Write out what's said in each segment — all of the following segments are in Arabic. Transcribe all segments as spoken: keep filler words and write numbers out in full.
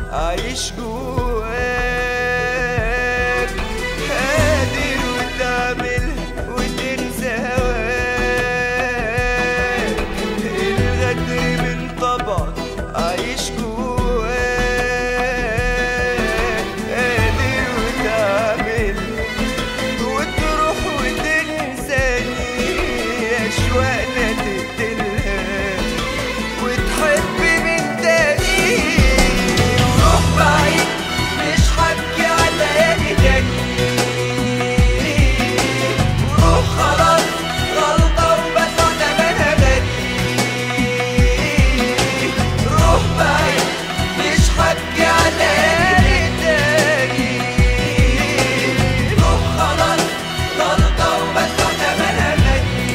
عايش جواك، قادر وتعمل وتنسى هواك، الغدر من طبعك عايش جواك، قادر وتعمل وتروح وتنساني، أشواقنا تقتلها وتحب من تاني، وروح بعيد مش حكي على ليالي تاني، وروح خلاص غلطة وبدفع تمنها غالي، روح بعيد مش حكي على ليالي تاني، روح خلاص غلطة وبدفع تمنها غالي،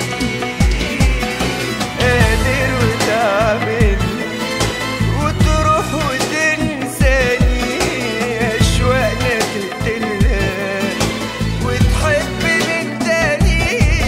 قادر وتعمل وتروح وتنساني، أشواقنا تقتلها وتحب من تاني.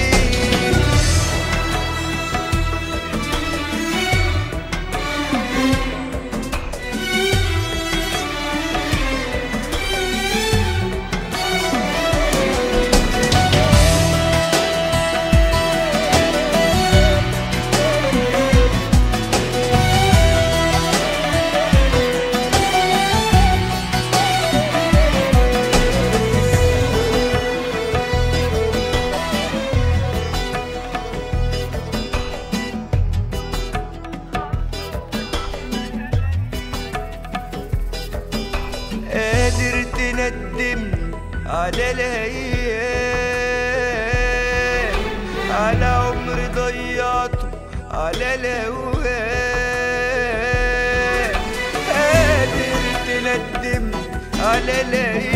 قادر تندمني على الايام، على عمر ضيعته على الاوهام، قادر تندمني على الايام